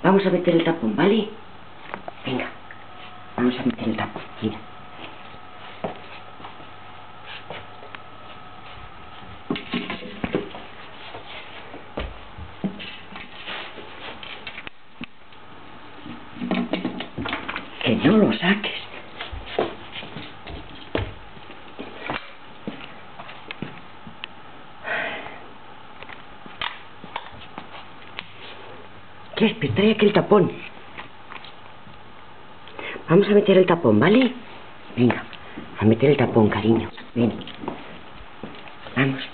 Vamos a meter el tapón, ¿vale? Venga, vamos a meter el tapón, mira. Que no lo saques. Crespi, trae aquí el tapón. Vamos a meter el tapón, ¿vale? Venga, a meter el tapón, cariño. Ven. Vamos.